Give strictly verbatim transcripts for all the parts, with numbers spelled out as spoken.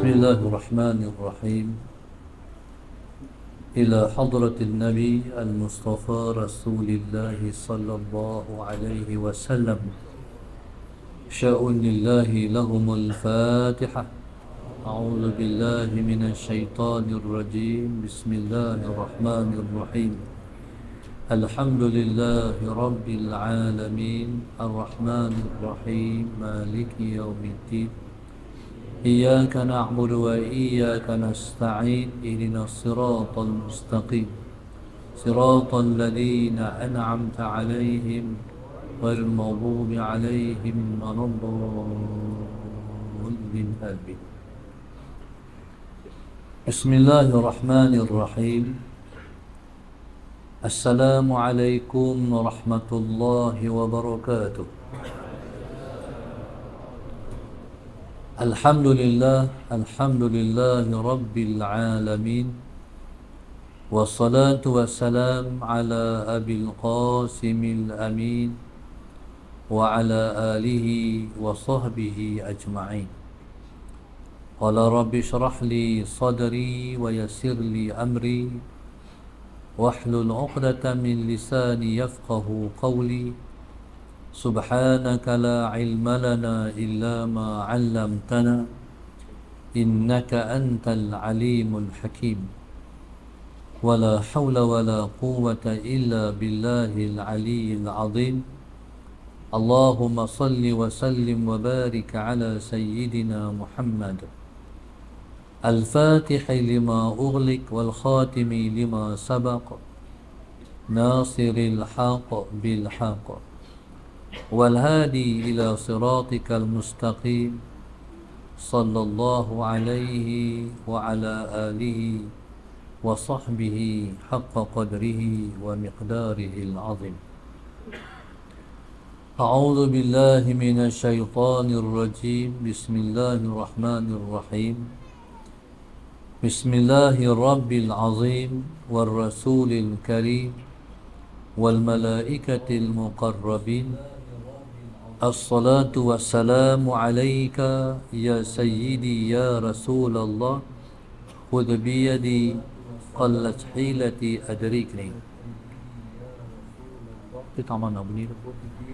بسم الله الرحمن الرحيم. إلى حضرة النبي المصطفى رسول الله صلى الله عليه وسلم، شأن الله لهم الفاتحة. أعوذ بالله من الشيطان الرجيم. بسم الله الرحمن الرحيم. الحمد لله رب العالمين، الرحمن الرحيم، مالك يوم الدين. إياك نعبد وإياك نستعين. اهدنا الصراط المستقيم، صراط الذين أنعمت عليهم غير المغضوب عليهم ولا الضالين. آمين. بسم الله الرحمن الرحيم. السلام عليكم ورحمة الله وبركاته. الحمد لله الحمد لله رب العالمين، والصلاة والسلام على أبي القاسم الأمين وعلى آله وصحبه أجمعين. قال رب اشرح لي صدري ويسر لي أمري واحلل عقدة من لساني يفقه قولي. سبحانك لا علم لنا إلا ما علمتنا إنك أنت العليم الحكيم. ولا حول ولا قوة إلا بالله العلي العظيم. اللهم صل وسلم وبارك على سيدنا محمد الفاتح لما أغلق والخاتم لما سبق، ناصر الحق بالحق، والهادي إلى صراطك المستقيم. صلى الله عليه وعلى آله وصحبه حق قدره ومقداره العظيم. أعوذ بالله من الشيطان الرجيم. بسم الله الرحمن الرحيم. بسم الله الرب العظيم والرسول الكريم والملائكة المقربين. الصلاة والسلام عليك يا سيدي يا رسول الله. خذ بيدي قلت حيلتي أدركني. Kita mana bunyi tu?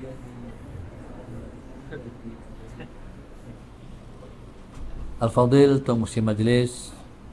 Al-Fadil, Tuan Musi Majlis,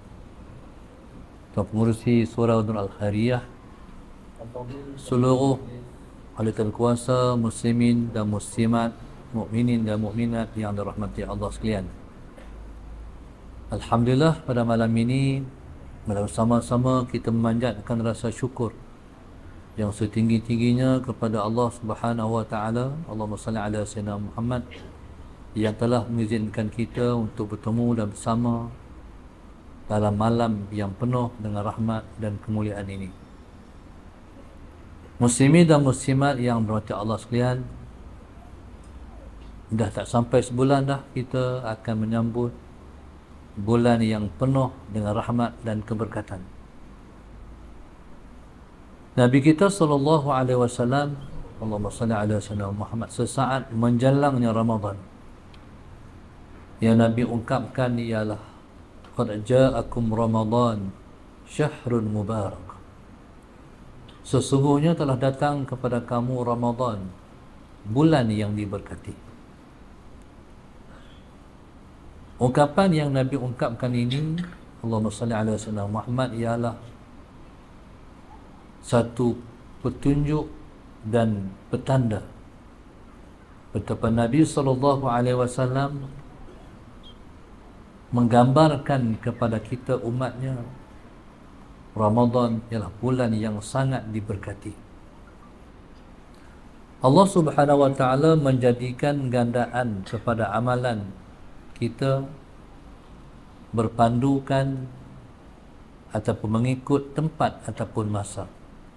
Tuan Pengurusi Surau Nur Al-Khairiyah, seluruh ahli kuasa muslimin dan muslimat, mukminin dan mukminat yang dirahmati Allah sekalian. Alhamdulillah, pada malam ini bersama-sama kita memanjatkan rasa syukur yang setinggi-tingginya kepada Allah Subhanahu wa taala. Allahumma salli ala sayyidina Muhammad, yang telah mengizinkan kita untuk bertemu dan bersama dalam malam yang penuh dengan rahmat dan kemuliaan ini. Muslimin dan muslimat yang dirahmati Allah sekalian, dah tak sampai sebulan dah kita akan menyambut bulan yang penuh dengan rahmat dan keberkatan. Nabi kita sallallahu alaihi wasallam, Allahumma salli ala sayyidina Muhammad, sesaat menjalangnya Ramadan, yang Nabi ungkapkan ialah qad ja'akum Ramadan syahrun mubarak. Sesungguhnya telah datang kepada kamu Ramadan, bulan yang diberkati. Ungkapan yang Nabi ungkapkan ini, Allahumma salli ala sayyidina Muhammad, ialah satu petunjuk dan petanda betapa Nabi sallallahu alaihi wasallam menggambarkan kepada kita umatnya Ramadan ialah bulan yang sangat diberkati. Allah Subhanahu wa taala menjadikan gandaan kepada amalan kita berpandukan ataupun mengikut tempat ataupun masa.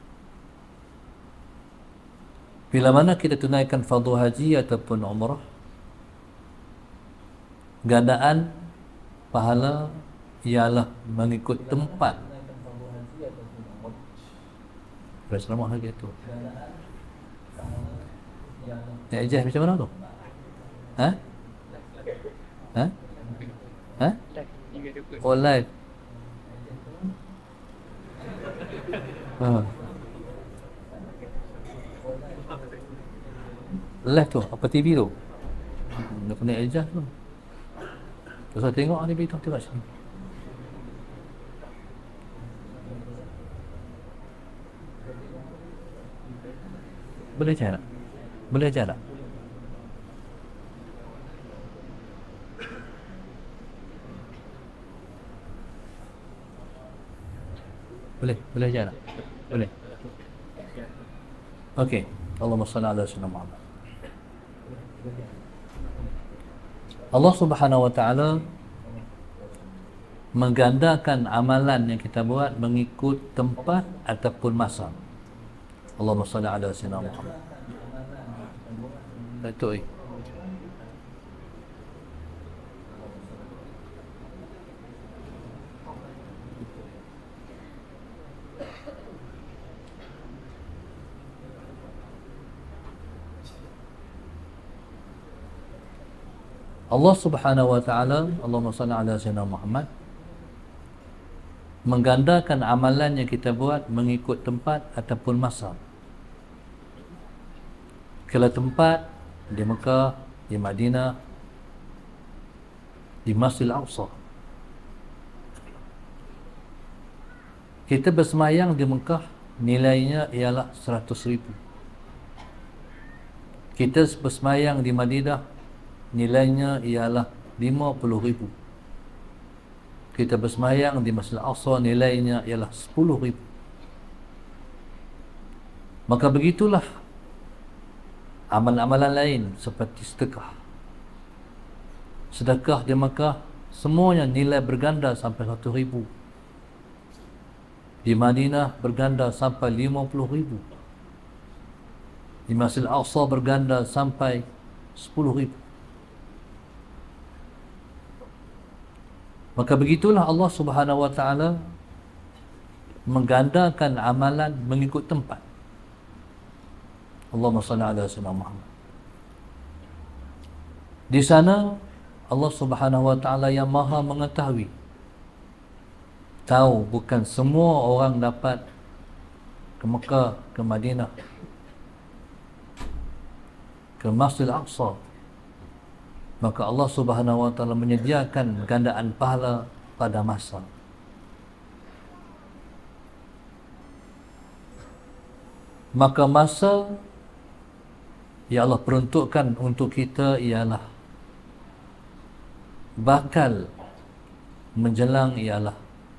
Bila mana kita tunaikan fardu haji ataupun umrah, gandaan pahala ialah mengikut tempat. Berasrama lagi tu. Ya, ijaz macam mana tu? Ha? Ha? Ha? Oh, live. Ha. Live tu, apa T V tu? Hmm, dia kena adjust tu. Terus tengok ni beritahu tengok sini. Boleh ajar tak? Boleh ajar tak? Boleh, boleh ajar tak? Boleh. Okey. Allahumma salli ala sayyidina Muhammad. Allah Subhanahu wa taala menggandakan amalan yang kita buat mengikut tempat ataupun masa. Allahumma salli ala sayyidina Muhammad. Datuk eh. Allah Subhanahu wa taala, Allahumma salli ala sayyidina Muhammad, menggandakan amalan yang kita buat mengikut tempat ataupun masa. Kalau tempat di Mekah, di Madinah, di Masjidil Aqsa. Kita bersemayang di Mekah nilainya ialah seratus ribu. Kita bersemayang di Madinah nilainya ialah lima puluh ribu. Kita bersemayang di Masjidil Aqsa nilainya ialah sepuluh ribu. Maka begitulah amalan-amalan lain seperti sedekah. Sedekah di Mekah semuanya nilai berganda sampai satu ribu. Di Madinah berganda sampai lima puluh ribu. Di Masjidil Aqsa berganda sampai sepuluh ribu. Maka begitulah Allah Subhanahu wa taala menggandakan amalan mengikut tempat. Allahumma salli ala sayyidina Muhammad. Di sana Allah Subhanahu wa taala yang Maha mengetahui. Tahu bukan semua orang dapat ke Mekah, ke Madinah, ke Masjidil Aqsa. Maka Allah Subhanahu wa taala menyediakan gandaan pahala pada masa. Maka masa yang Allah peruntukkan untuk kita ialah bakal menjelang ialah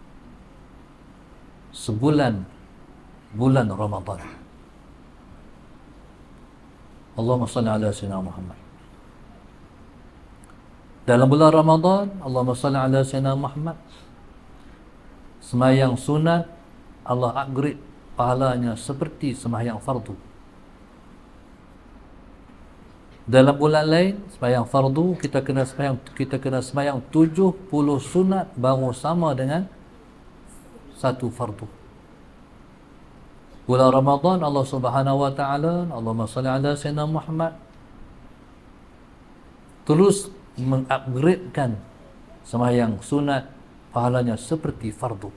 sebulan bulan Ramadan. Allahumma salli ala sayyidina Muhammad. Dalam bulan Ramadan, Allahumma salli ala sayyidina Muhammad, semayang sunat Allah upgrade pahalanya seperti semayang fardu. Dalam bulan lain, semayang fardu kita kena semayang kita kena semayang tujuh puluh sunat baru sama dengan satu fardu. Bulan Ramadan Allah Subhanahu wa taala, Allahumma salli ala sayyidina Muhammad, terus mengupgradekan sembahyang sunat pahalanya seperti fardu.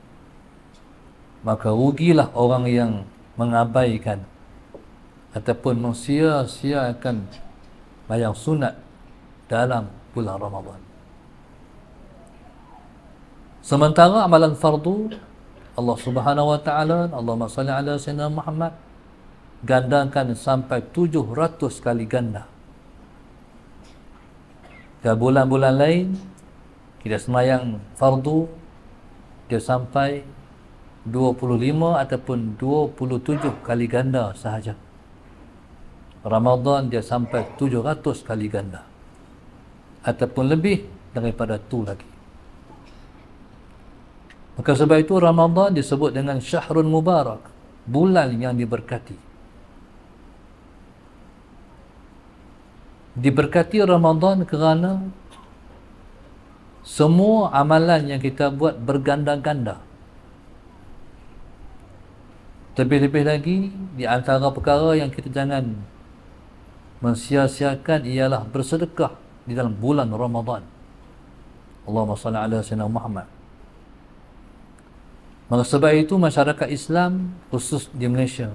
Maka rugilah orang yang mengabaikan ataupun mensia-siakan sembahyang sunat dalam bulan Ramadan. Sementara amalan fardu Allah Subhanahu wa taala, Allahumma salli ala sayyidina Muhammad, gandakan sampai tujuh ratus kali ganda. Ke bulan-bulan lain kita semayang fardu dia sampai dua puluh lima ataupun dua puluh tujuh kali ganda sahaja. Ramadan dia sampai tujuh ratus kali ganda ataupun lebih daripada tu lagi. Maka sebab itu Ramadan disebut dengan Syahrul Mubarak, bulan yang diberkati. Diberkati Ramadan kerana semua amalan yang kita buat berganda-ganda. Lebih-lebih lagi, di antara perkara yang kita jangan mensia-siakan ialah bersedekah di dalam bulan Ramadan. Allahumma salli ala sayyidina Muhammad. Maka sebab itu masyarakat Islam khusus di Malaysia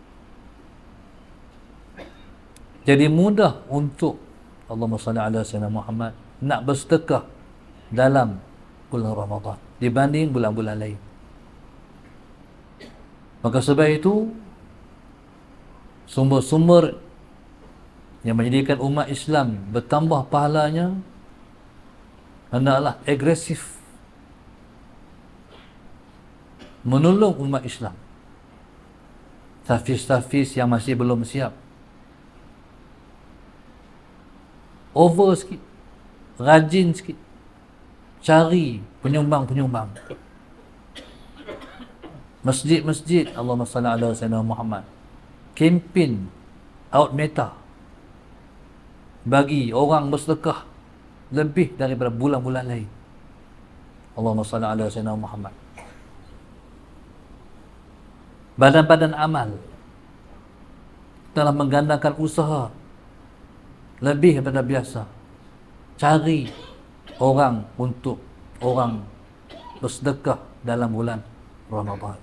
jadi mudah untuk Allahumma salli ala sayyidina Muhammad nak bersedekah dalam bulan Ramadan dibanding bulan-bulan lain. Maka sebab itu sumber-sumber yang menjadikan umat Islam bertambah pahalanya hendaklah agresif menolong umat Islam, tafis-tafis yang masih belum siap, over sikit, rajin sikit, cari penyumbang-penyumbang. Masjid-masjid, Allahumma salli ala sayyidina Muhammad, kempen out meta bagi orang bersedekah lebih daripada bulan-bulan lain. Allahumma salli ala sayyidina Muhammad. Badan-badan amal telah menggandakan usaha lebih daripada biasa, cari orang untuk orang bersedekah dalam bulan Ramadan.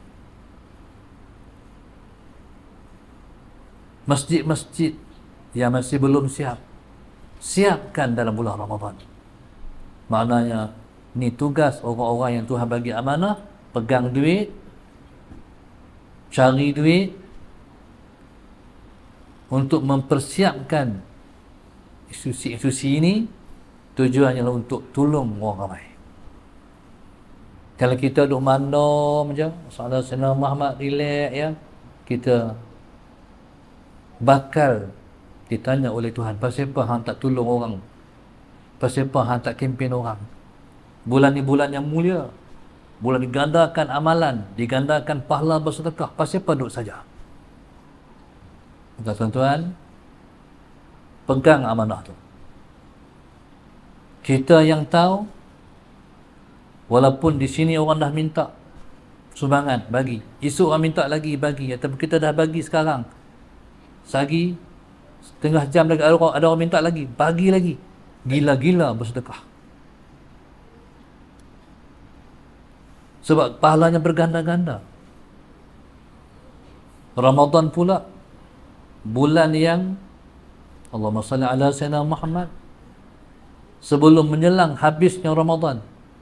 Masjid-masjid yang masih belum siap, siapkan dalam bulan Ramadan. Maknanya ni tugas orang-orang yang Tuhan bagi amanah, pegang duit, cari duit untuk mempersiapkan institusi-institusi ini. Tujuannya untuk tolong orang ramai. Kalau kita duduk mandom je, Saudara Sayyidina Muhammad relax ya, kita bakal ditanya oleh Tuhan, pasal apa hang tak tolong orang, pasal apa hang tak kempen orang. Bulan ni bulan yang mulia, bulan digandakan amalan, digandakan pahala bersedekah, pasal apa duduk saja? Tuan-tuan, pegang amanah tu. Kita yang tahu, walaupun di sini orang dah minta sumbangan, bagi. Esok orang minta lagi, bagi. Tapi kita dah bagi sekarang. Sehari, setengah jam lagi ada orang, ada orang minta lagi, bagi lagi. Gila-gila bersedekah. Sebab pahalanya berganda-ganda. Ramadan pula, bulan yang Allahumma salli ala sayyidina Muhammad, sebelum menjelang habisnya Ramadan,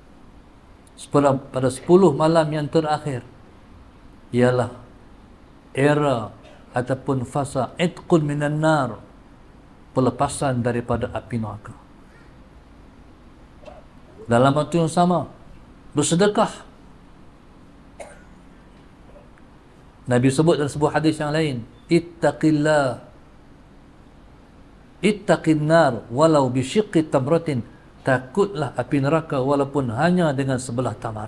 pada sepuluh malam yang terakhir, ialah era ataupun fasa itqun minan nar, pelepasan daripada api neraka. Dalam waktu yang sama, bersedekah. Nabi sebut dalam sebuah hadis yang lain, ittaqillah, ittaqin nar walau bisyiqqi tamratin, takutlah api neraka walaupun hanya dengan sebelah tamar.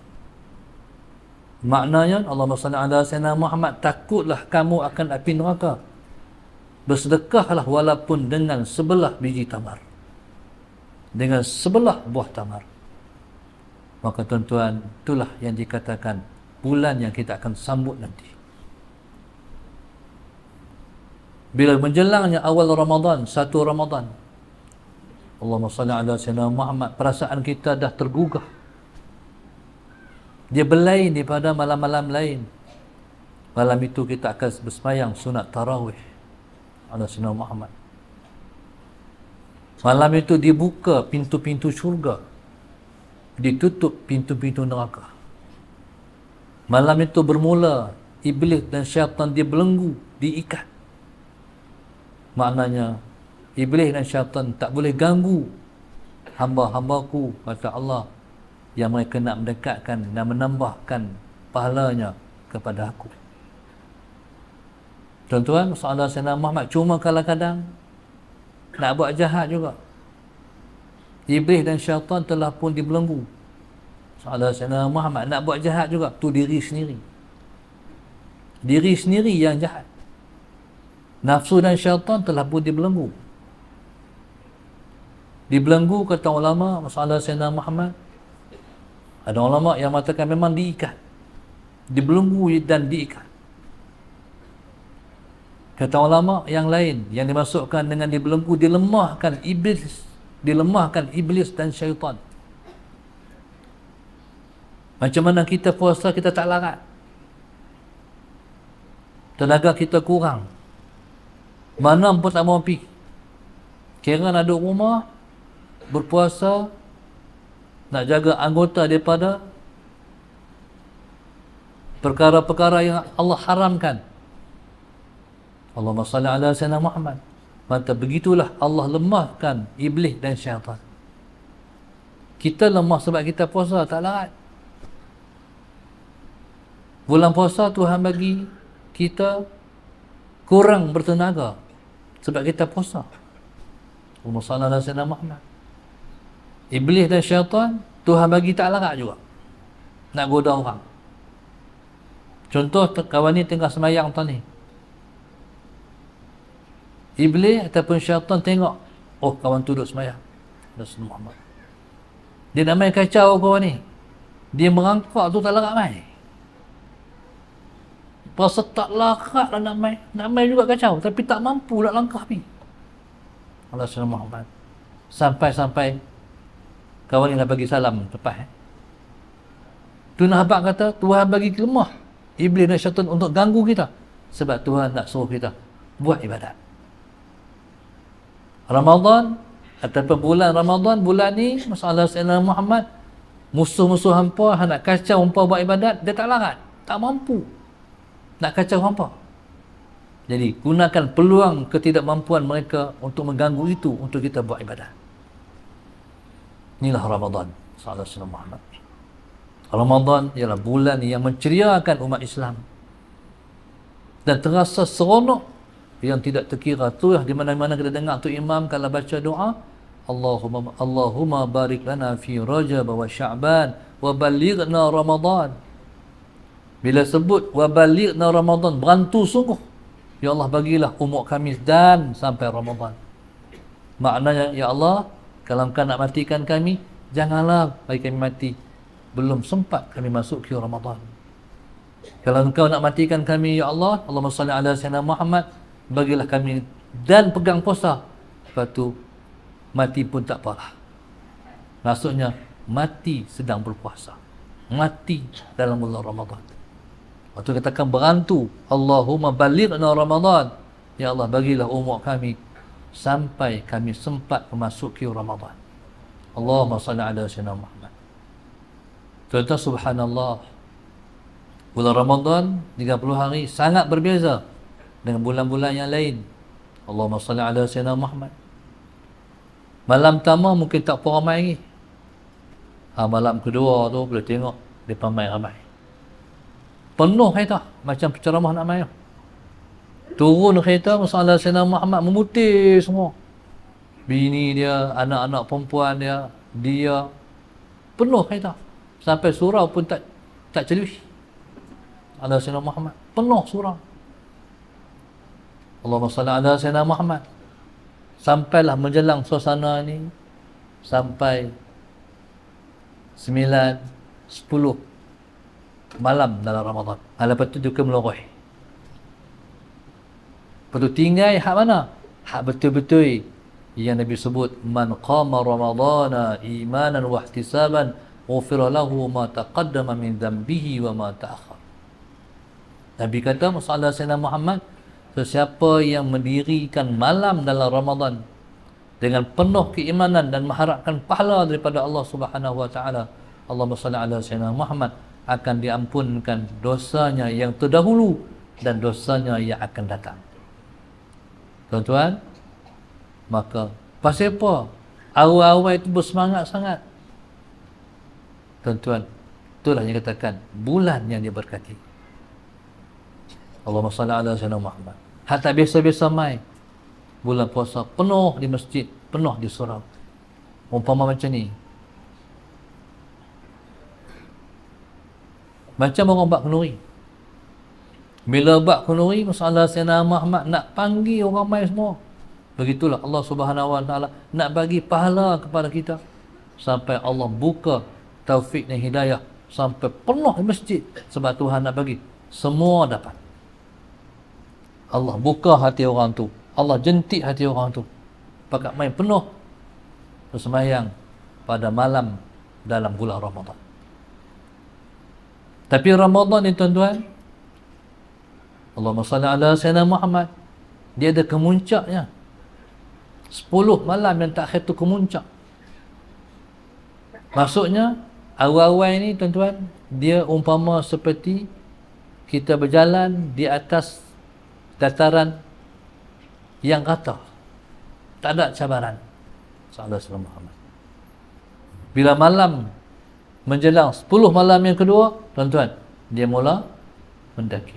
Maknanya Allahumma salli ala sayyidina Muhammad, takutlah kamu akan api neraka, bersedekahlah walaupun dengan sebelah biji tamar, dengan sebelah buah tamar. Maka tuan-tuan, itulah yang dikatakan bulan yang kita akan sambut nanti. Bila menjelangnya awal Ramadan, satu Ramadan, Allahumma salli ala sayyidina Muhammad, perasaan kita dah tergugah. Dia berlain daripada malam-malam lain. Malam itu kita akan bersemayang sunat tarawih ala sayyidina Muhammad. Malam itu dibuka pintu-pintu syurga, ditutup pintu-pintu neraka. Malam itu bermula iblis dan syaitan dibelenggu, diikat. Maknanya iblis dan syaitan tak boleh ganggu hamba-hambaku, kata Allah, yang mereka nak mendekatkan dan menambahkan pahalanya kepada aku. Tuan-tuan, Saudara Sayyidina Muhammad, cuma kadang-kadang nak buat jahat juga. Iblis dan syaitan telah pun dibelenggu. Saudara Sayyidina Muhammad nak buat jahat juga, tu diri sendiri. Diri sendiri yang jahat. Nafsu dan syaitan telah pun dibelenggu. Dibelenggu, kata ulama, masalah Sayyidina Muhammad, ada ulama yang mengatakan memang diikat, dibelenggu dan diikat. Kata ulama yang lain, yang dimasukkan dengan dibelenggu, dilemahkan iblis, dilemahkan iblis dan syaitan. Macam mana kita puasa kita tak larat, tenaga kita kurang, mana pun tak mau pergi, kira nak duduk rumah berpuasa, nak jaga anggota daripada perkara-perkara yang Allah haramkan. Allahumma salli ala sayyidina Muhammad. Maka begitulah Allah lemahkan iblis dan syaitan. Kita lemah sebab kita puasa tak larat. Bulan puasa Tuhan bagi kita kurang bertenaga sebab kita puasa. Allahumma salli ala sayyidina Muhammad. Iblis dan syaitan Tuhan bagi tak larat juga nak goda orang. Contoh kawan ni tengah semayang tadi, Iblis ataupun syaitan tengok, oh kawan tu duduk semayang, Rasulullah Muhammad, dia nak main kacau kawan ni, dia merangkak tu tak larat main, rasa tak larat lah nak main, nak main juga kacau, tapi tak mampu nak langkah pergi. Rasulullah Muhammad sampai-sampai kawan ni nak bagi salam lepas eh. Tu Nahabak kata Tuhan bagi lemah iblis dan syaitan untuk ganggu kita sebab Tuhan nak suruh kita buat ibadat. Ramadan ataupun bulan Ramadan, bulan ni masalah Sayyidina Muhammad, musuh-musuh hampa nak kacau hampa buat ibadat, dia tak larat, tak mampu nak kacau hampa. Jadi gunakan peluang ketidakmampuan mereka untuk mengganggu itu untuk kita buat ibadat. Inilah Ramadan sallallahu alaihi wasallam. Ramadan ialah bulan yang menceriakan umat Islam dan terasa seronok yang tidak terkira. Tu lah di mana-mana kita dengar tu imam kalau baca doa, Allahumma Allahumma barik lana fi Rajab wa Sya'ban wa balighna Ramadan. Bila sebut wa balighna Ramadan, berantu sungguh, ya Allah bagilah umur kami dan sampai Ramadan. Maknanya, ya Allah, kalau Engkau nak matikan kami, janganlah bagi kami mati belum sempat kami masuk ke Ramadan. Kalau Engkau nak matikan kami, ya Allah, Allahumma salli ala sayyidina Muhammad, bagilah kami dan pegang puasa, lepas tu mati pun tak apalah. Maksudnya mati sedang berpuasa, mati dalam bulan Ramadan. Waktu katakan berantu, Allahumma balighna Ramadan, ya Allah bagilah umur kami sampai kami sempat memasuki Ramadan. Allahumma salli ala sayyidina Muhammad. Tuan-tuan, subhanallah, bulan Ramadan tiga puluh hari sangat berbeza dengan bulan-bulan yang lain. Allahumma salli ala sayyidina Muhammad. Malam pertama mungkin tak apa ramai lagi. Ha, malam kedua tu boleh tengok dia ramai-ramai. Penuh kereta macam penceramah nak main. Turun kereta masalah sayyidina Muhammad memutih semua. Bini dia, anak-anak perempuan dia, dia penuh kereta. Sampai surau pun tak tak celus. Ala sayyidina Muhammad, penuh surau. Allahumma salli ala sayyidina Muhammad. Sampailah menjelang suasana ni sampai sembilan, sepuluh malam dalam Ramadan. Ha, lepas tu juga melorot. Lepas tu tinggal hak mana? Hak betul-betul yang Nabi sebut, man qama ramadana imanan wa ihtisaban ghufira lahu ma taqaddama min dhanbihi wa ma ta'akhkhar. Nabi kata masalah Sayyidina Muhammad, sesiapa yang mendirikan malam dalam Ramadan dengan penuh keimanan dan mengharapkan pahala daripada Allah Subhanahu wa taala, Allahumma salli ala Sayyidina Muhammad, akan diampunkan dosanya yang terdahulu dan dosanya yang akan datang. Tuan-tuan, maka pasal apa awal-awal itu bersemangat sangat? Tuan-tuan, itulah yang katakan bulan yang diberkati. Allahumma salli ala sayyidina Muhammad. Hatta biasa-biasa mai bulan puasa penuh di masjid, penuh di surau. Umpama macam ni, macam orang bak kenduri. Bila bak kenduri masalah Sayyidina Muhammad nak panggil orang mai semua. Begitulah Allah Subhanahu wa taala nak bagi pahala kepada kita sampai Allah buka taufik dan hidayah sampai penuh di masjid, sebab Tuhan nak bagi semua dapat. Allah buka hati orang tu, Allah jentik hati orang tu, pakat main penuh bersemayang pada malam dalam bulan Ramadan. Tapi Ramadan ni tuan-tuan, Allahumma salli ala Sayyidina Muhammad, dia ada kemuncaknya. Sepuluh malam yang terakhir tu kemuncak. Maksudnya awal-awal ni tuan-tuan, dia umpama seperti kita berjalan di atas dataran yang rata, tak ada cabaran. Sallallahu alaihi wasallam. Bila malam menjelang sepuluh malam yang kedua, tuan-tuan, dia mula mendaki.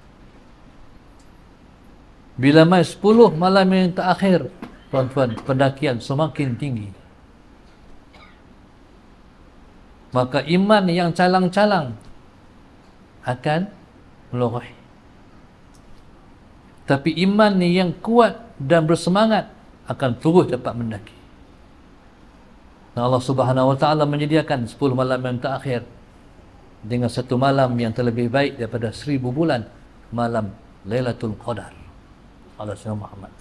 Bila mai sepuluh malam yang terakhir, tuan-tuan, pendakian semakin tinggi. Maka iman yang calang-calang akan meloreh. Tapi iman yang kuat dan bersemangat akan terus dapat mendaki. Dan Allah Subhanahu Wa Taala menyediakan sepuluh malam yang terakhir dengan satu malam yang terlebih baik daripada seribu bulan, malam Lailatul Qadar. Allah Subhanahu Muhammad.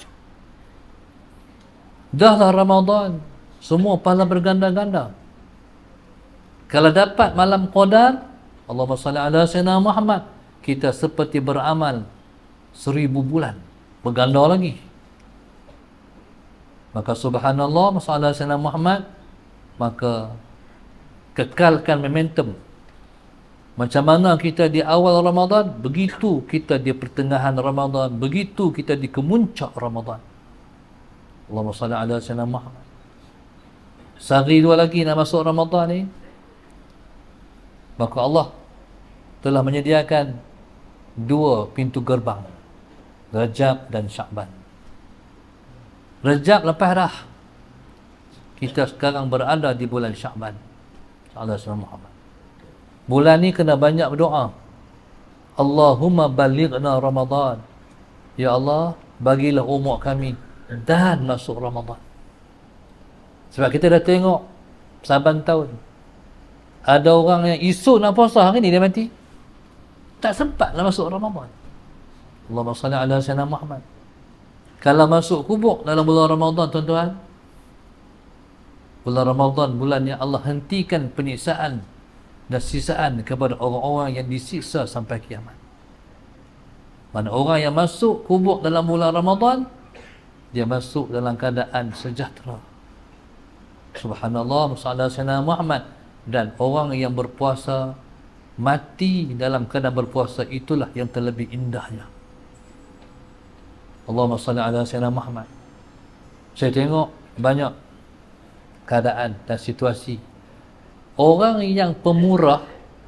Dahlah Ramadan, semua pahala berganda-ganda. Kalau dapat malam Qadar, Allahumma salli ala Sayyidina Muhammad, kita seperti beramal seribu bulan, berganda lagi. Maka subhanallah, masalah Sayyidina Muhammad, maka kekalkan momentum. Macam mana kita di awal Ramadan, begitu kita di pertengahan Ramadan, begitu kita di kemuncak Ramadan. Allahumma salli ala Sayyidina Muhammad. Sehari dua lagi nak masuk Ramadan ni, maka Allah telah menyediakan dua pintu gerbang, Rajab dan Sya'ban. Rajab lepas dah, kita sekarang berada di bulan Sya'ban. Sallallahu alaihi wasallam. Bulan ni kena banyak berdoa. Allahumma balighna Ramadan. Ya Allah, bagilah umur kami dan masuk Ramadan. Sebab kita dah tengok saban tahun, ada orang yang esok nak puasa, hari ni dia mati. Tak sempat nak masuk Ramadan. Allahumma salli ala Sayyidina Muhammad. Kalau masuk kubur dalam bulan Ramadan, tuan-tuan, bulan Ramadan, bulan yang Allah hentikan penyiksaan dan sisaan kepada orang-orang yang disiksa sampai kiamat. Mana orang yang masuk kubur dalam bulan Ramadan, dia masuk dalam keadaan sejahtera. Subhanallah, sallallahu alaihi wasallam Muhammad. Dan orang yang berpuasa mati dalam keadaan berpuasa, itulah yang terlebih indahnya. Allahumma salli ala Sayyidina Muhammad. Saya tengok banyak keadaan dan situasi orang yang pemurah,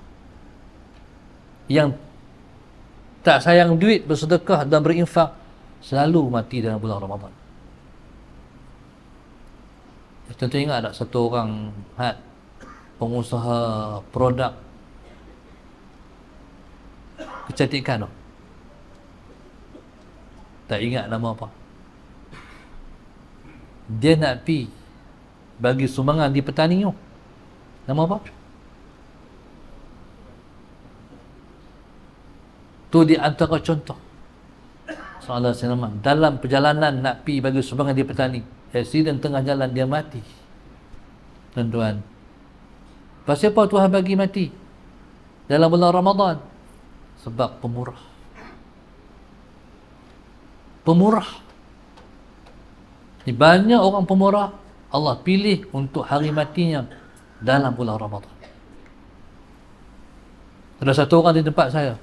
yang tak sayang duit, bersedekah dan berinfak, selalu mati dalam bulan Ramadan. Tentu ingat tak satu orang had pengusaha produk kecantikan tu, tak ingat nama apa, dia nak pi bagi sumbangan di petani tu. Nama apa? Tu di antara contoh. Sallallahu alaihi wasallam dalam perjalanan nak pi bagi sumbangan di petani, accident tengah jalan, dia mati. Tuan-tuan, pasal apa Tuhan bagi mati dalam bulan Ramadan? Sebab pemurah. Pemurah. Ni banyak orang pemurah, Allah pilih untuk hari matinya dalam bulan Ramadan. Ada satu orang di tempat saya,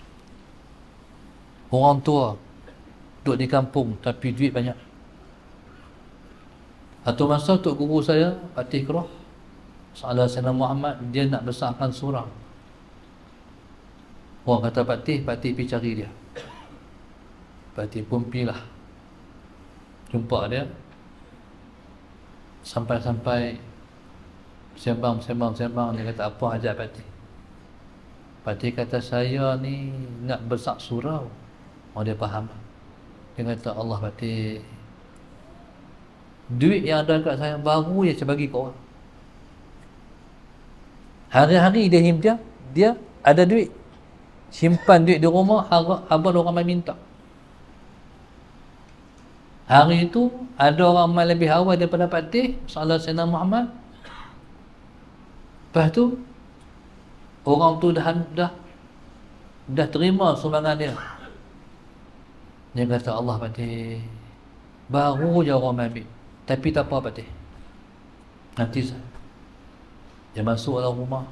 orang tua, duduk di kampung tapi duit banyak. Satu masa Tok Guru saya, Patih Keroh, Salah Sayyidina Muhammad, dia nak besarkan surau. Orang kata Patih, Patih pergi cari dia. Patih pun pergilah jumpa dia. Sampai-sampai sembang, sembang, sembang, dia kata, apa hajat Patih? Patih kata, saya ni nak besar surau. Oh, dia faham. Dia kata, Allah Patih, duit yang ada kat saya baru je saya bagi ke orang. Hari-hari dia himpia, dia ada duit, simpan duit di rumah, abang orang main minta. Hari itu ada orang main lebih awal daripada Patih, Salah Sayyidina Muhammad. Lepas tu Orang tu dah dah dah terima sumbangan dia. Dia kata, Allah Patih, baru je orang ambil, tapi tak apa Patih, nanti saya. Dia masuk dalam rumah,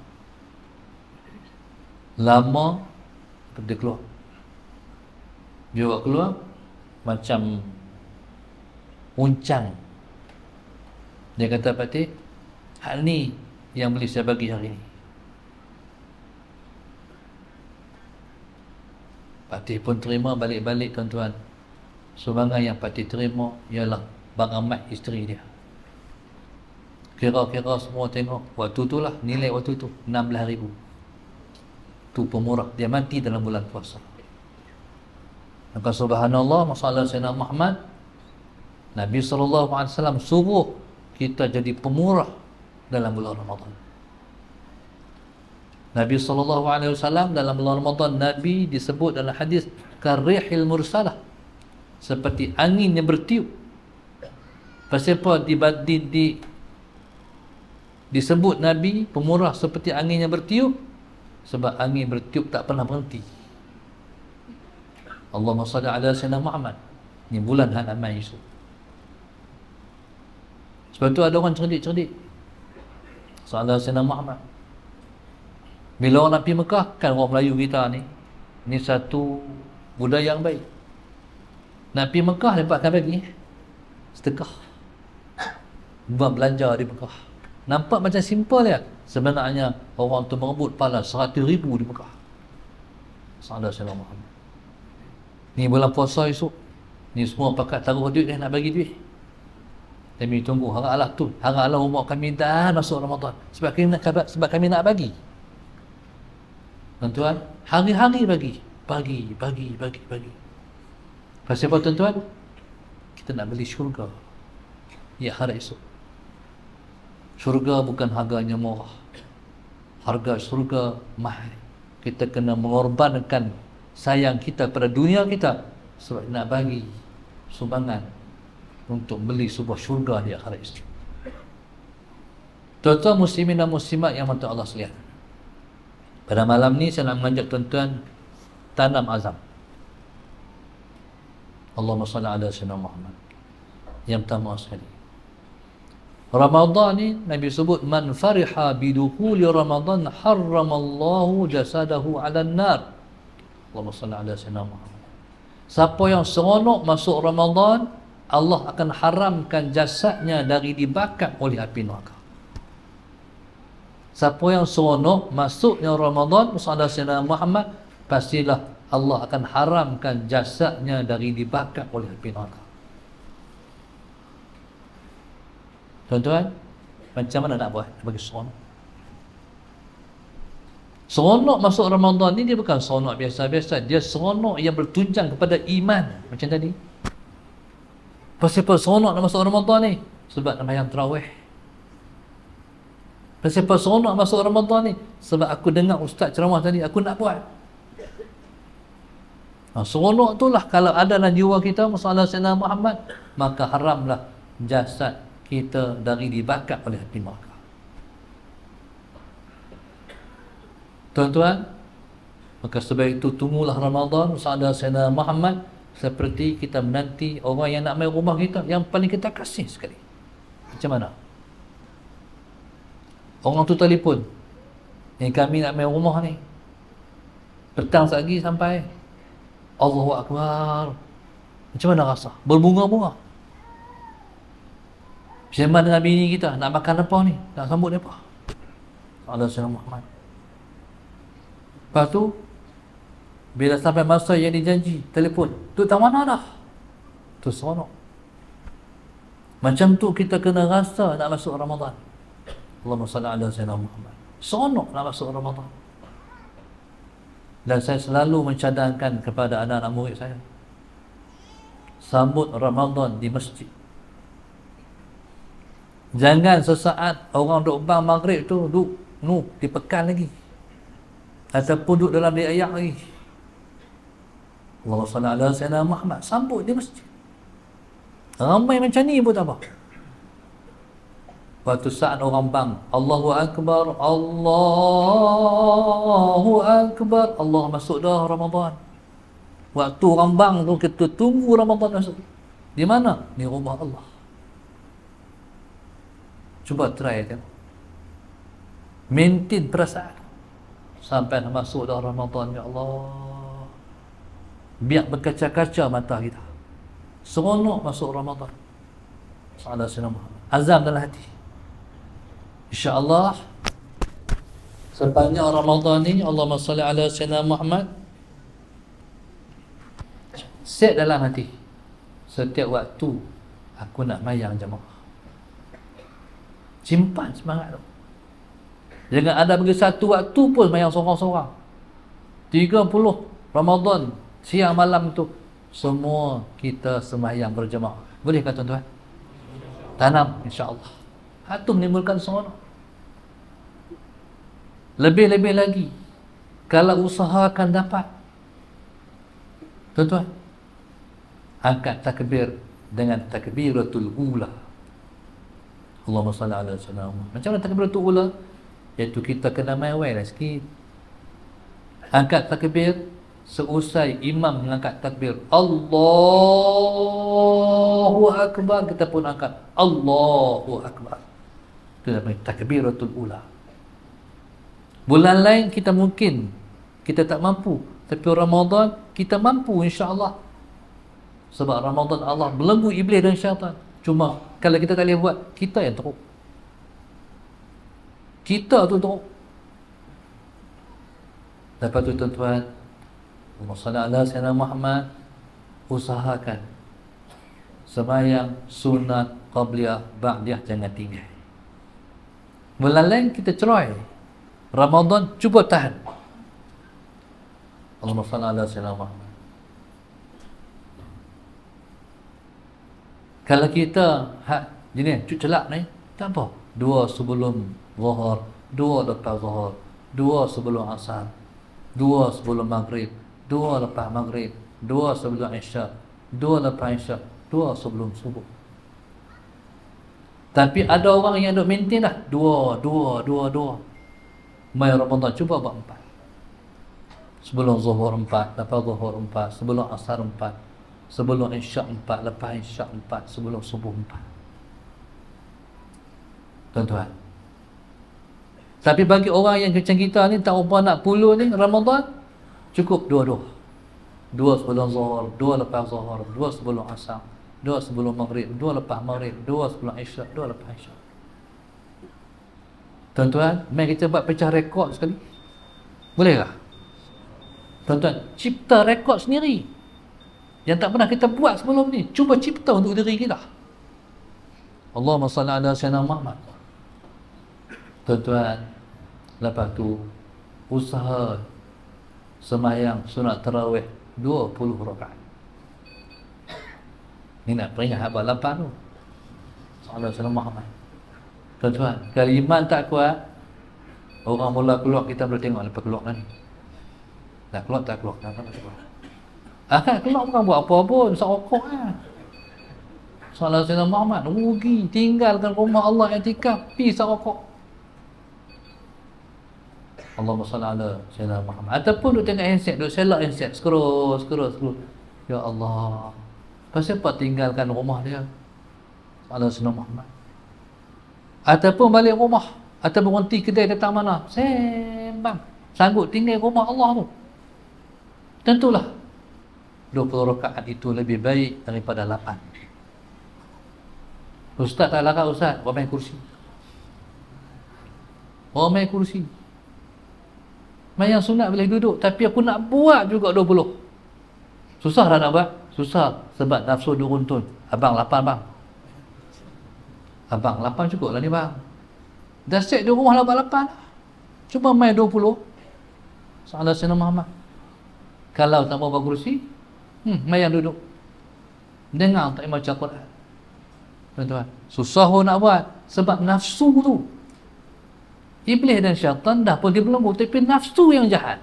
lama dia keluar. Dia buat keluar macam uncang. Dia kata, Patih, hal ni yang boleh saya bagi hari ni. Patih pun terima balik-balik, tuan-tuan. Sumbangan yang Patih terima ialah Bang Ahmad, isteri dia. Kira-kira semua tengok, waktu tu lah, nilai waktu tu enam belas ribu. Tu pemurah. Dia mati dalam bulan puasa. Maka subhanallah, masalah Sayyidina Muhammad, Nabi sallallahu alaihi wasallam suruh kita jadi pemurah dalam bulan Ramadan. Nabi sallallahu alaihi wasallam dalam bulan Ramadan, Nabi disebut dalam hadis karihil mursalah, seperti angin yang bertiup. Pasal apa di, di, di, disebut Nabi pemurah seperti angin yang bertiup? Sebab angin bertiup tak pernah berhenti. Allahumma salli ala sayyidina Muhammad. Ni bulan halaman Yusuf. Sebab tu ada orang cerdik-cerdik, salah sayyidina Muhammad. Bila orang nak pergi Mekah, kan orang Melayu kita ni, ni satu budaya yang baik. Nak pergi Mekah, mereka akan bagi sedekah buat belanja di Mekah. Nampak macam simple ya, sebenarnya orang tu merebut pahala seratus ribu di Mekah. Salah sayyidina Muhammad. Ni bulan puasa esok, ni semua pakat taruh duit dia nak bagi duit. Kami tunggu, harap Allah tu, harap Allah umur kami dah masuk Ramadan, sebab kami nak, sebab kami nak bagi. Tuan-tuan, hari-hari bagi, bagi, bagi, bagi, bagi. Pasal apa tuan-tuan? Kita nak beli syurga ya hari esok. Syurga bukan harganya murah, harga syurga mahal. Kita kena mengorbankan sayang kita pada dunia kita sebab nak bagi sumbangan untuk beli sebuah syurga di akhirat esok. Tuan-tuan muslimin dan muslimat yang mata Allah sekalian, pada malam ni saya nak mengajak tuan-tuan tanam azam. Allahumma salli ala sayyidina Muhammad. Yang pertama sekali, Ramadan ni Nabi sebut, man fariha bidukhuli Ramadan harramallahu jasadahu ala nar. Allahumma salli ala sayyidina Muhammad. Siapa yang seronok masuk Ramadan, Allah akan haramkan jasadnya dari dibakar oleh api neraka. Siapa yang seronok masuknya Ramadan, Muhammad Sayyidina Muhammad, pastilah Allah akan haramkan jasadnya dari dibakar oleh api neraka. Tuan-tuan, macam mana nak buat bagi seronok? Seronok masuk Ramadan ni dia bukan seronok biasa-biasa, dia seronok yang bertunjang kepada iman. Macam tadi. Pasal apa seronok nak masuk Ramadan ni? Sebab nak bayang tarawih. Pasal apa seronok masuk Ramadan ni? Sebab aku dengar ustaz ceramah tadi, aku nak buat. Ha, seronok tu lah kalau ada dalam jiwa kita masalah Sayyidina Muhammad, maka haramlah jasad kita dari dibakar oleh api neraka. Tuan-tuan, maka sebab itu tunggulah Ramadan masalah Sayyidina Muhammad seperti kita menanti orang yang nak main rumah kita, yang paling kita kasih sekali. Macam mana? Orang tu telefon, ni kami nak main rumah ni, petang lagi sampai. Allahu Akbar. Macam mana rasa? Berbunga-bunga. Sembang dengan bini kita, nak makan apa ni? Nak sambut apa? Allah Sayyidina Muhammad. Lepas tu, bila sampai masa yang dijanji, telefon, tu tak mana dah? Tu seronok. Macam tu kita kena rasa nak masuk Ramadan. Allahumma salli ala sayyidina Muhammad. Seronok nak masuk Ramadan. Dan saya selalu mencadangkan kepada anak-anak murid saya, sambut Ramadan di masjid. Jangan sesaat orang duduk bang maghrib tu duduk nu di pekan lagi, ataupun duduk dalam dia ayak lagi. Allahumma salli ala sayyidina Muhammad. Sambut di masjid. Ramai macam ni pun tak apa. Waktu saat orang bang, Allahu Akbar, Allahu Akbar, Allah masuk dah Ramadan. Waktu orang bang tu kita tunggu Ramadan masuk. Di mana? Di rumah Allah. Cuba try tengok. Maintain perasaan. Sampai nak masuk dah Ramadan, ya Allah. Biar berkaca-kaca mata kita. Seronok masuk Ramadan. Sallallahu alaihi wasallam. Azam dalam hati. InsyaAllah sepanjang Ramadan ni, Allahumma salli ala sayyidina Muhammad, set dalam hati, setiap waktu aku nak mayang jemaah. Simpan semangat tu. Jangan ada bagi satu waktu pun mayang seorang-seorang. tiga puluh Ramadan siang malam tu semua kita sembahyang berjemaah. Boleh kata tuan-tuan? Tanam insya-Allah. Itu menimbulkan seronok. Lebih-lebih lagi kalau usahakan dapat, tuan-tuan, angkat takbir dengan takbiratul ula. Allahumma salli ala sayyidina Muhammad. Macam mana takbiratul ula? Iaitu kita kena mewah lah sikit. Angkat takbir seusai imam mengangkat takbir Allahu Akbar, kita pun angkat Allahu Akbar. Itu namanya takbiratul ula. Bulan lain kita mungkin kita tak mampu, tapi Ramadan kita mampu insya-Allah. Sebab Ramadan Allah belenggu iblis dan syaitan. Cuma kalau kita tak boleh buat, kita yang teruk. Kita tu teruk. Lepas tu tuan-tuan, Allahumma salli ala sayyidina Muhammad, usahakan sembahyang sunat, qabliyah, ba'diyah jangan tinggal. Bulan lain kita cerai, Ramadan cuba tahan. Allahumma salli ala sayyidina Muhammad. Kalau kita hak jenis cut celak ni, tak apa. Dua sebelum zuhur, dua lepas zuhur, dua sebelum asar, dua sebelum maghrib, dua lepas maghrib, dua sebelum isyak, dua lepas isyak, dua sebelum subuh. Tapi ada orang yang duk maintain dah dua, dua, dua, dua. Mai Ramadan cuba buat empat. Sebelum zuhur empat, lepas zuhur empat, sebelum asar empat, sebelum isyak empat, lepas isyak empat, sebelum subuh empat. Tuan-tuan. Tapi bagi orang yang macam kita ni, tak apa nak puluh ni, Ramadan cukup dua-dua. Dua sebelum zuhur, dua lepas zuhur, dua sebelum asar, dua sebelum maghrib, dua lepas maghrib, dua sebelum isyak, dua lepas isyak. Tuan-tuan, mari kita buat pecah rekod sekali. Boleh tak? Tuan-tuan, cipta rekod sendiri yang tak pernah kita buat sebelum ni. Cuba cipta untuk diri kita. Allahumma salli ala sayyidina Muhammad. Tuan-tuan, lepas tu usaha sembahyang sunat tarawih dua puluh rakaat. Ni nak peringat abang lapan tu. Sallallahu alaihi wasallam Muhammad. Tuan-tuan, kalau iman tak kuat, orang mula keluar, kita boleh tengok lepas keluar kan. Dah keluar tak keluar, dah keluar. Akak keluar bukan buat apa pun, serokok lah. Sallallahu alaihi wasallam Muhammad, rugi, tinggalkan rumah Allah i'tikaf, pergi serokok. Allahumma salli ala sayyidina Muhammad. Ataupun duk tengok handset, duk selak handset, scroll, scroll, scroll. Ya Allah, pasal apa tinggalkan rumah dia? Sallallahu alaihi wasallam Muhammad. Ataupun balik rumah, atau berhenti kedai datang mana, sembang, sanggup tinggal rumah Allah tu. Tentulah dua puluh rakaat itu lebih baik daripada lapan. Ustaz tak larang ustaz, buat main kursi. Buat main kursi. Mayang sunat boleh duduk, tapi aku nak buat juga dua puluh. Susah tak nak buat? Susah, sebab nafsu dia runtun. Abang lapan bang. Abang lapan cukup lah ni bang. Dah set di rumah lapan lapan. Cuba main dua puluh. Sallallahu alaihi wasallam Muhammad. Kalau tak mau buat kursi, hmm, mayang duduk. Dengar tak baca Quran. Tuan-tuan, susah pun nak buat sebab nafsu tu. Iblis dan syaitan dah pun dibelenggu, tapi nafsu yang jahat.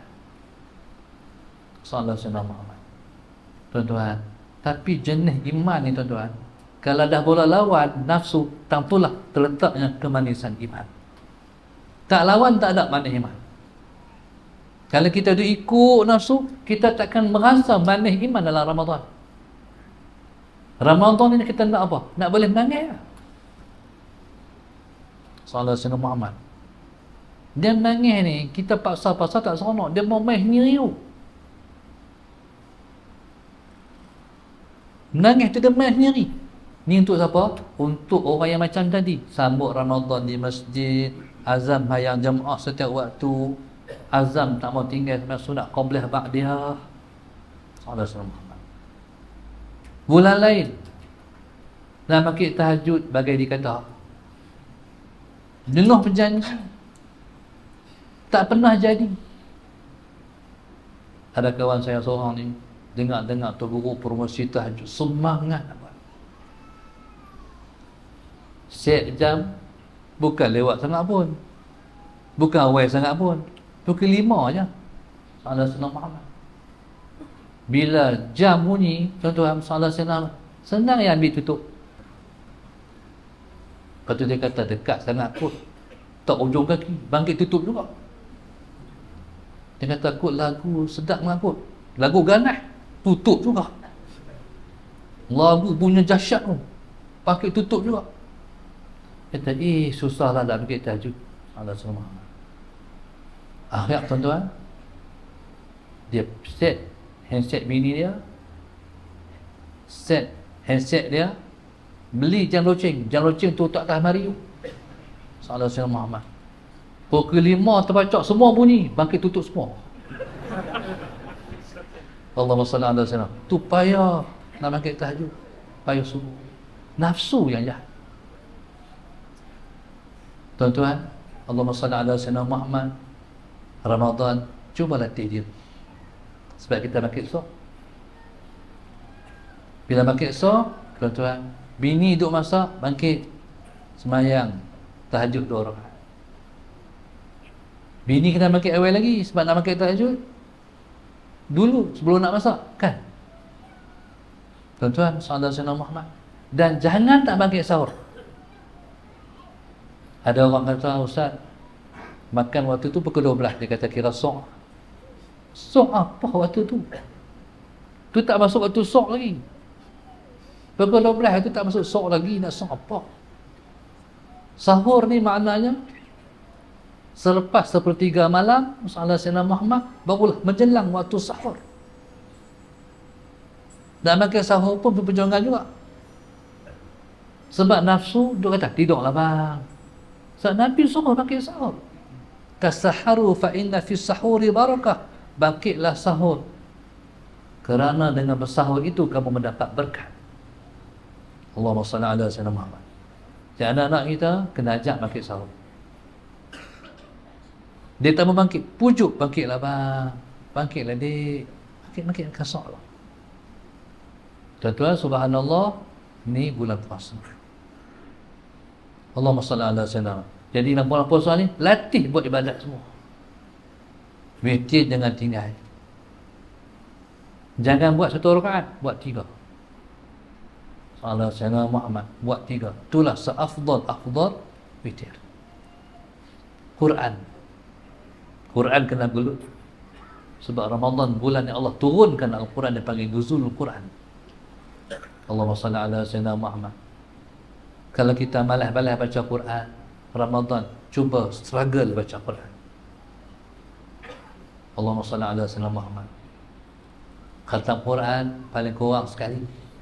Sallallahu alaihi wasallam Muhammad. Tuan-tuan, tapi jenis iman ni tuan-tuan, Kalau dah bola lawan nafsu, tentulah terletaknya kemanisan iman. Tak lawan tak ada manis iman. Kalau kita tu ikut nafsu, kita takkan merasa manis iman dalam Ramadan. Ramadan ini kita nak apa? Nak boleh menangis. Salah Sayyidina Muhammad. Dia menangis ni, kita paksa-paksa tak seronok. Dia mau main sendiri tu. Menangis tu dia main sendiri. Ni untuk siapa? Untuk orang yang macam tadi. Sambut Ramadan di masjid, azam hayang jemaah setiap waktu, azam tak mau tinggal sampai sunat qabliyah ba'diyah. Salah Sayyidina Muhammad. Bulan lain nak pakai tahajud bagai dikata jenuh berjanji tak pernah jadi. Ada kawan saya seorang ni dengar-dengar tu guru promosi tahajud, semangat apa. Set jam bukan lewat sangat pun, bukan awal sangat pun, pukul lima je. Salah Sayyidina Muhammad. Bila jam bunyi, tuan-tuan, salah senang, senang yang ambil tutup. Lepas tu dia kata dekat sangat kot, tak ujung kaki, bangkit tutup juga. Dia kata kot lagu sedap sangat kot, lagu ganas, tutup juga. Lagu punya dahsyat tu, pakai tutup juga. Dia kata, eh susahlah nak pergi tahajud. Allah SWT. Akhir tuan-tuan, dia set handset mini dia, set handset dia, beli jam loceng, jam loceng tu tak atas mari tu. Salah Sayyidina Muhammad. Pukul lima terbacak semua bunyi, bangkit tutup semua. Allahumma salli ala sayyidina. Tu payah nak bangkit tahajud, payah subuh. Nafsu yang jahat. Tuan-tuan, Allahumma salli ala sayyidina Muhammad. Ramadan, cuba latih dia. Sebab kita bangkit esok. Bila bangkit esok, tuan-tuan, bini duduk masak, bangkit semayang tahajud dua rakaat. Bini kena bangkit awal lagi sebab nak bangkit tahajud dulu sebelum nak masak, kan? Tuan-tuan, sahabat Sayyidina Muhammad. Dan jangan tak bangkit sahur. Ada orang kata, Ustaz, makan waktu tu pukul dua belas, dia kata kira sok. Sok apa waktu tu? Tu tak masuk waktu sok lagi. Pukul dua belas itu tak masuk sok lagi, nak sok apa? Sahur ni maknanya selepas sepertiga malam, sahabat Sayyidina Muhammad, barulah menjelang waktu sahur. Dan makan sahur pun perjuangan juga. Sebab nafsu, dia kata, tidurlah bang. Sebab Nabi suruh makan sahur. Tasaharu fa inna fi sahuri barakah. Bangkitlah sahur, kerana dengan bersahur itu kamu mendapat berkat. Allahumma salli ala sayyidina Muhammad. Jadi anak-anak kita kena ajak bangkit sahur. Dia tak mau bangkit, pujuk, bangkitlah bang, bangkitlah dik, bangkit-bangkit kasar lah. Tuan-tuan, subhanallah, ni bulan puasa. Allahumma salli ala sayyidina. Jadi dalam bulan puasa ni latih buat ibadat semua. Witir jangan tinggal. Jangan buat satu rakaat, buat tiga. Salah Sayyidina Muhammad, buat tiga. Itulah seafdal afdal witir. Quran. Quran kena gelut. Sebab Ramadan bulan yang Allah turunkan Al-Quran, dia panggil nuzulul Quran. Allahumma salli ala Sayyidina Muhammad. Kalau kita malas-malas baca Quran Ramadan, cuba struggle baca Quran. Allahumma salli ala sayyidina Muhammad. Khatam Quran paling kurang sekali.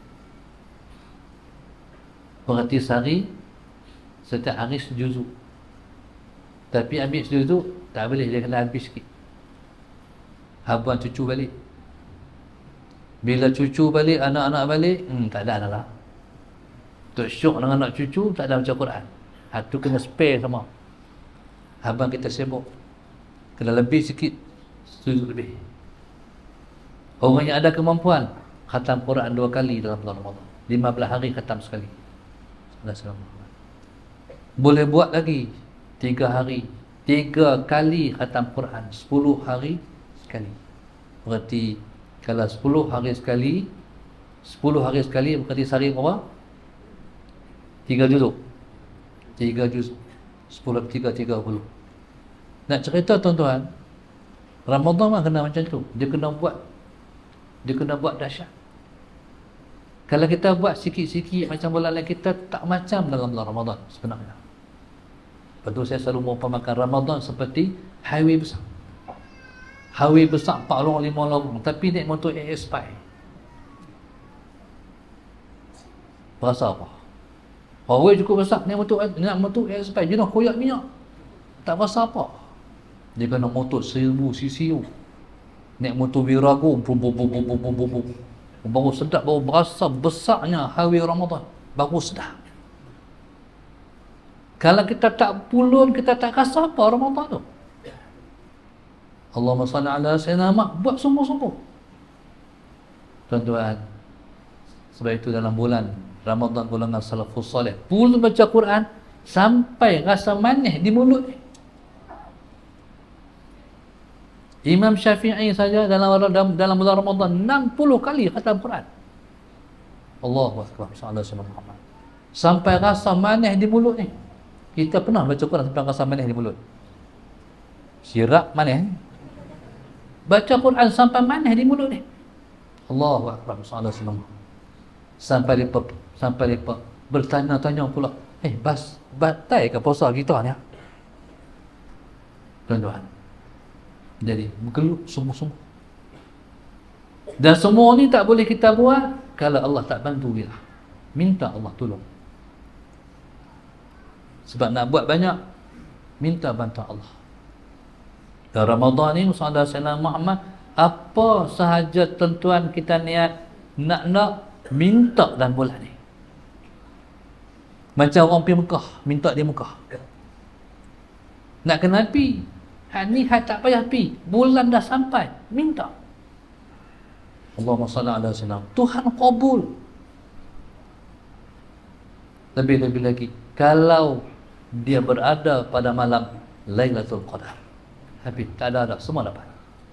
Berarti sehari, setiap hari sejuzuk. Tapi ambil sejuzuk, tak boleh, dia kena habis sikit. Habuan cucu balik. Bila cucu balik, anak-anak balik, hmm, tak ada lah. Tok syok dengan anak cucu, tak ada baca Quran. Ha, tu kena spare sama. Abang kita sibuk, kena lebih sikit, sujud lebih. Orang yang ada kemampuan khatam Quran dua kali dalam bulan Ramadan, lima belas hari khatam sekali. Boleh buat lagi tiga hari, tiga kali khatam Quran, sepuluh hari sekali. Berarti kalau sepuluh hari sekali, sepuluh hari sekali berarti sehari berapa? Tiga juzuk. Tiga juzuk. Sepuluh tiga tiga puluh. Nak cerita tuan-tuan, Ramadan mah kena macam tu. Dia kena buat, dia kena buat dahsyat. Kalau kita buat sikit-sikit macam bulan lain, kita tak macam dalam bulan Ramadan sebenarnya. Betul, saya selalu mengumpamakan Ramadan seperti highway besar. Highway besar empat lorong lima lorong, tapi naik motor A S P. Berasa apa? Highway cukup besar, naik motor naik motor A S P, jenis koyak minyak. Tak berasa apa. Dia kena motor seribu cc. Naik motor Virago, bum bum bum bum bum bum bum bum. Baru sedap, baru berasa besarnya highway Ramadan. Baru sedap. Kalau kita tak pulun, kita tak rasa apa Ramadan tu. Allahumma salli ala sayyidina Muhammad. Buat sungguh-sungguh. Tuan-tuan, sebab itu dalam bulan Ramadan, bulan salafus salih, pulun baca Quran sampai rasa manis di mulut. Imam Syafi'i saja dalam dalam, dalam bulan Ramadan enam puluh kali khatam Quran. Allahu akbar, sallallahu alaihi wasallam. Sampai rasa manis di mulut ni. Kita pernah baca Quran sampai rasa manis di mulut? Sirap manis. Baca Quran sampai manis di mulut ni. Allahu akbar, sallallahu alaihi wasallam. Sampai lepas sampai lepas bertanya-tanya pula, eh bas batai ke puasa kita ni? Tuan-tuan, jadi bergelut sungguh-sungguh. Dan semua ni tak boleh kita buat kalau Allah tak bantu kita. Minta Allah tolong. Sebab nak buat banyak, minta bantuan Allah. Dan Ramadan ni, Muhammad sallallahu alaihi Muhammad, apa sahaja tentuan kita niat nak-nak, minta dalam bulan ni. Macam orang pergi Mekah, minta di Mekah. Nak kena pergi, hak ni hak tak payah pergi, bulan dah sampai, minta. Allahumma salli ala sayyidina, Tuhan kabul. Lebih-lebih lagi kalau dia berada pada malam Lailatul Qadar, habis tak ada, ada semua dapat.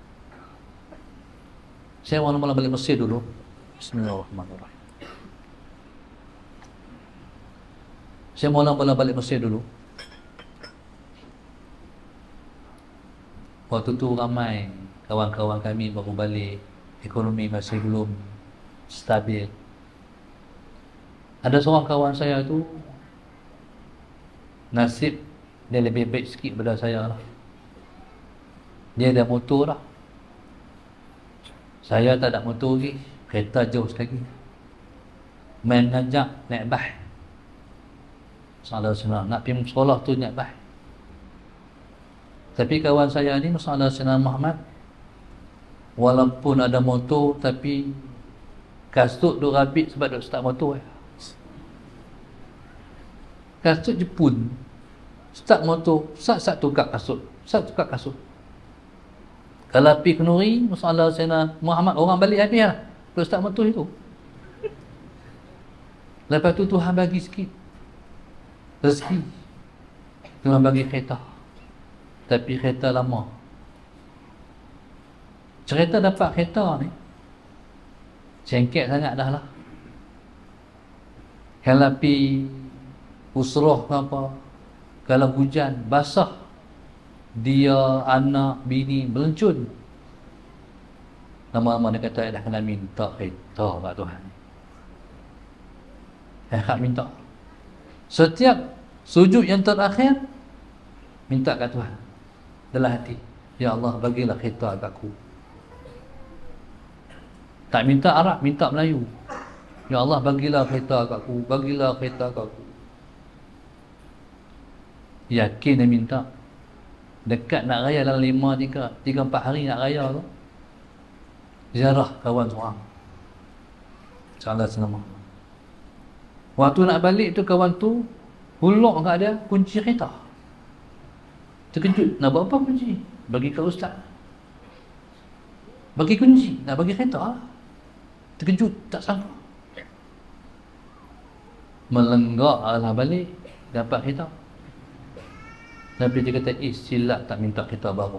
Saya mula-mula balik Mesir dulu. Bismillahirrahmanirrahim. Saya mula-mula balik Mesir dulu. Waktu tu ramai kawan-kawan kami baru balik, ekonomi masih belum stabil. Ada seorang kawan saya tu, nasib dia lebih baik sikit daripada saya lah. Dia ada motor lah. Saya tak ada motor lagi, kereta jauh sekali. Main ngajak naik bah. Salah senang nak pergi sekolah tu naik bah. Tapi kawan saya ni, Salah senang Muhammad, walaupun ada motor tapi kasut duk rabit sebab duk start motor eh. Kasut Jepun, start motor, sat-sat tukar kasut, sat tukar kasut. Kalau pergi Kenuri, Masalah Sayyidina Muhammad, orang balik habis lah, terus start motor itu. Lepas tu Tuhan bagi sikit rezeki, Tuhan bagi kereta, tapi kereta lama. Cerita dapat kereta ni cengkek sangat dah lah. Kalau pergi usrah ke apa, kalau hujan basah, dia, anak, bini melencun, lama-lama dia kata dah kena minta kereta kat Tuhan. Eh, hak minta. Setiap sujud yang terakhir minta kat Tuhan dalam hati, ya Allah bagilah kereta kat aku. Tak minta Arab, minta Melayu. Ya Allah bagilah kereta kat aku, bagilah kereta kat aku. Yakin dia minta. Dekat nak raya dalam lima, tiga, tiga, empat hari nak raya tu, ziarah kawan seorang. Salah senama. Waktu nak balik tu, kawan tu huluk kat dia kunci kereta. Terkejut, nak buat apa kunci? Bagi kat ustaz. Bagi kunci, nak bagi kereta lah. Terkejut, tak sangka. Melenggak lah balik, dapat kereta. Tapi dia kata, eh silap tak minta kereta baru.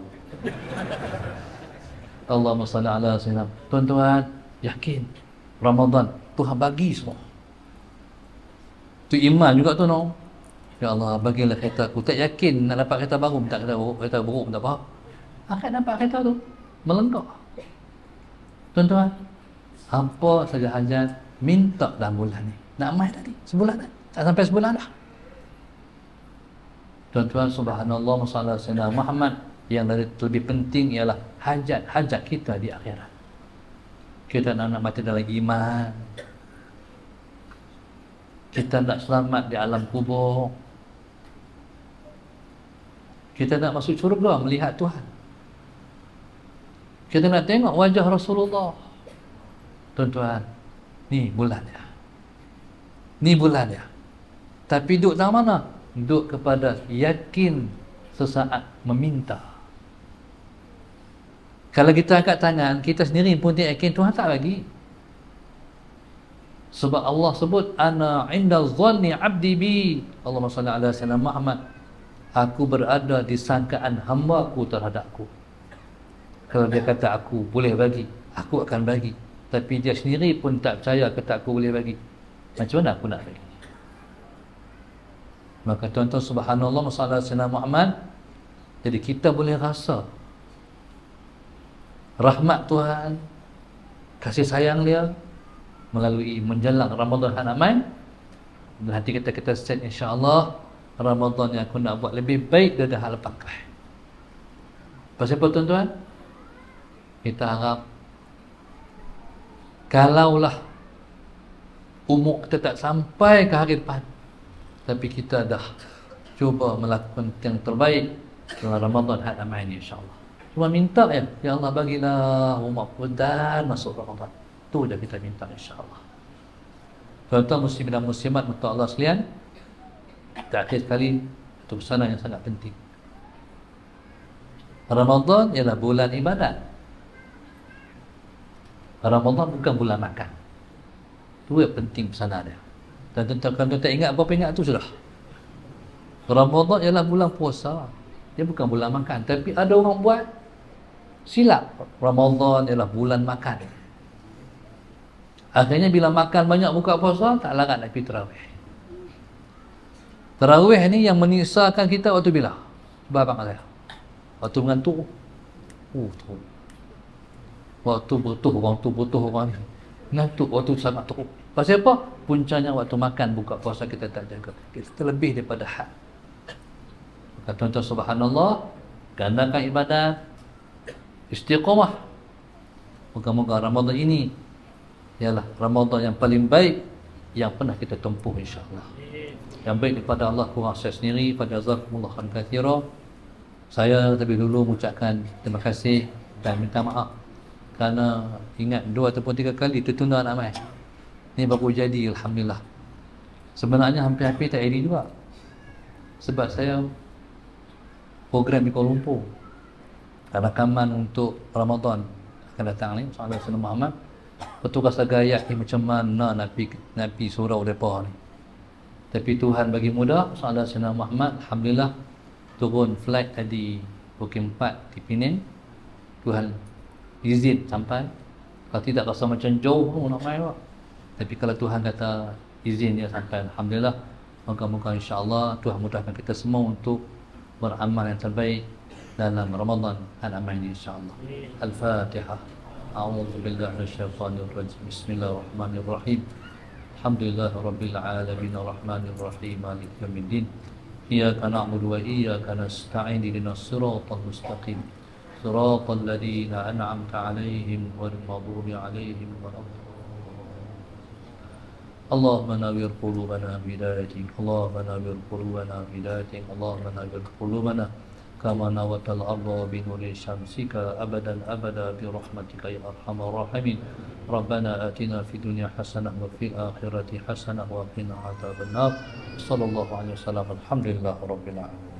Allahumma salli ala sayyidina. Tuan-tuan, yakin Ramadan Tuhan bagi semua. Tu iman juga tu no. Ya Allah, bagilah kereta aku. Tak yakin nak dapat kereta baru, tak kereta buruk, kereta buruk tak apa. Akan dapat kereta tu melengkap. Tuan-tuan, apa saja hajat minta dalam bulan ni. Nak mai tadi sebulan dah. Tak sampai sebulan dah. Tuan-tuan, subhanallah, masalah Sayyidina Muhammad, yang lebih penting ialah hajat-hajat kita di akhirat. Kita nak, nak mati dalam iman, kita nak selamat di alam kubur, kita nak masuk syurga melihat Tuhan, kita nak tengok wajah Rasulullah. Tuan-tuan, ni bulan dia, ni bulan dia. Tapi duduk dalam mana? Duduk kepada yakin sesaat meminta. Kalau kita angkat tangan, kita sendiri pun tak yakin, Tuhan tak bagi. Sebab Allah sebut, ana inda dhanni abdi bi. Allahumma salli ala sayyidina Muhammad. Aku berada di sangkaan hamba-Ku terhadapku. Kalau dia kata aku boleh bagi, aku akan bagi. Tapi dia sendiri pun tak percaya kata aku boleh bagi, macam mana aku nak bagi? Maka tuan-tuan, subhanallah, masalah Sayyidina Muhammad. Jadi kita boleh rasa rahmat Tuhan, kasih sayang dia melalui menjelang Ramadan yang aman. Dan hati kita kita set, insya-Allah Ramadan yang aku nak buat lebih baik dari hal lepas. Pasal apa tuan-tuan? Kita harap kalaulah umur kita tak sampai ke hari depan, tapi kita dah cuba melakukan yang terbaik dalam Ramadan yang aman ini, insya-Allah. Cuma minta ya, ya Allah bagilah umur dan masuk Ramadan. Tu je kita minta, insya-Allah. Tuan-tuan muslimin dan muslimat untuk Allah sekalian, terakhir sekali itu pesanan yang sangat penting. Ramadan ialah bulan ibadat. Ramadan bukan bulan makan. Tu yang penting pesanan dia. Dan tuan-tuan, kalau tak ingat apa-apa, ingat tu sudah. Ramadan ialah bulan puasa. Dia bukan bulan makan. Tapi ada orang buat silap. Ramadan ialah bulan makan. Akhirnya bila makan banyak buka puasa, tak larat nak pergi tarawih. Tarawih ni yang menyisakan kita waktu bila? Sebab abang saya, waktu mengantuk. Oh, tu. Waktu butuh orang tu, butuh orang ni. Ngantuk waktu sangat teruk. Pasal apa? Puncanya waktu makan buka puasa kita tak jaga. Kita terlebih daripada had. Maka tuan-tuan, subhanallah, gandakan ibadat, istiqamah. Moga-moga Ramadan ini ialah Ramadan yang paling baik yang pernah kita tempuh, insya-Allah. Yang baik daripada Allah kurang saya sendiri. Pada jazakumullah khairan katsira. Saya terlebih dulu mengucapkan terima kasih dan minta maaf kerana ingat dua ataupun tiga kali tertunda nak mai. Ni baru jadi, alhamdulillah. Sebenarnya hampir-hampir tak jadi juga. Sebab saya program di Kuala Lumpur, rakaman untuk Ramadan akan datang ni, Sallallahu Alaihi Wasallam Muhammad. Petugas agak ni macam mana Nabi Nabi surau mereka ni. Tapi Tuhan bagi mudah, Sallallahu Alaihi Wasallam Muhammad, alhamdulillah, turun flight tadi pukul empat di Penang. Tuhan izin sampai. Kalau tidak rasa macam jauh pun nak main pak. Tapi kalau Tuhan kata izin dia sampai, alhamdulillah. Moga-moga insya-Allah Tuhan mudahkan kita semua untuk beramal yang terbaik dalam Ramadan yang aman ini, insya-Allah. Al-Fatihah. A'udzu billahi minasyaitonir rajim. Bismillahirrahmanirrahim. Alhamdulillahi rabbil alamin arrahmanir rahim maliki yaumiddin. Iyyaka na'budu wa iyyaka nasta'in ihdinas siratal mustaqim. Siratal ladzina an'amta 'alaihim ghairil maghdubi 'alaihim waladdallin. Allahumma nawwir qulubana bihidayatik. Allahumma nawwir qulubana bihidayatik. Allahumma nawwir qulubana kama nawatal arda bi nuri syamsika abadan abada bi rahmatika ya arhamar rahimin. Rabbana atina fid dunya hasanah wa fil akhirati hasanah wa qina adzabannar. Sallallahu alaihi wasallam. Alhamdulillahirabbil alamin.